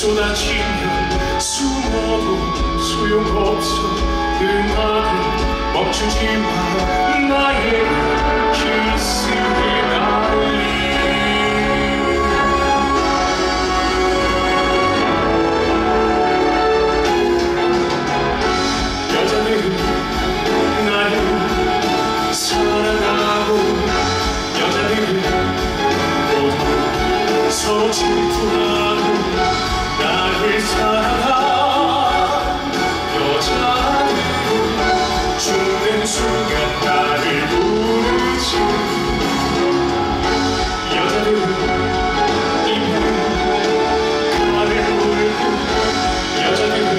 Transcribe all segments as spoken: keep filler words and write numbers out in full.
쏟아지면 숨어도 소용없어. 음악은 멈추지 마. 나의 키스에 달리 여자들은 나를 사랑하고 여자들은 모두 서로 질투하고 나를 사랑한 여자들은 죽는 순간 나를 부르지. 여자들은 이미 나를 울고 여자들은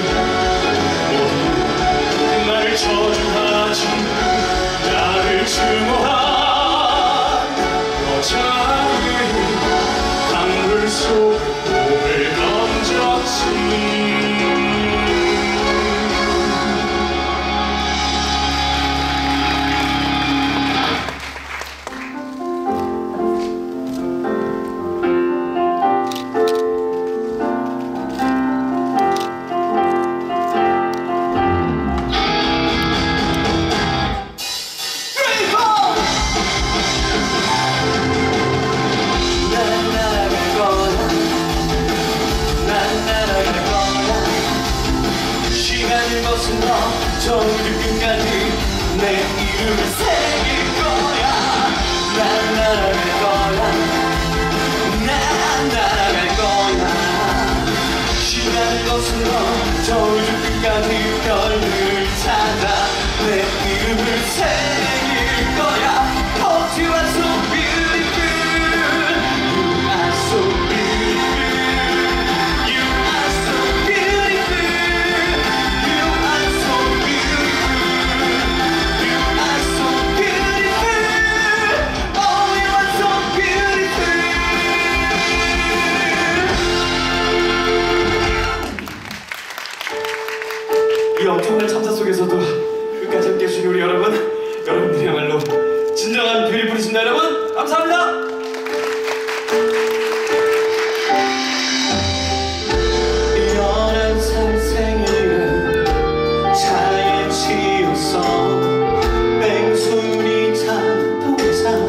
모두 나를 저주하지. 나를 증오한 여자들은 강물 속 몸을 던졌지. 저 끝까지 내 이름을 새길 거야. 난 날아갈 거야. 난 날아갈 거야. 시간을 거슬러 저 우주 끝까지 별을 찾아 내 이름을 새길 거야. Oh, you are so beautiful. You are so beautiful. You are so beautiful. You are so beautiful. You are so beautiful. Oh, you are so beautiful. 이 엄청난 참사 속에서도 끝까지 함께 해주신 우리 여러분, 여러분들이야말로 진정한 뷰티풀이십니다. 여러분 감사합니다. 열한 살 생일은 차에 치여서 뺑소니 자동차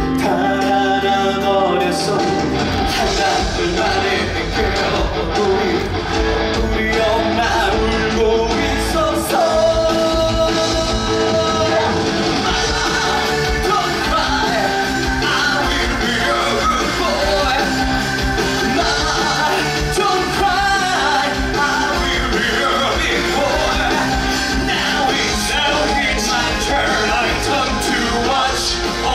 달아나버렸어. 한달 만에 girl, 우리 우리 엄마 울고 있었어.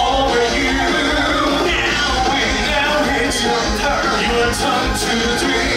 One, two, three.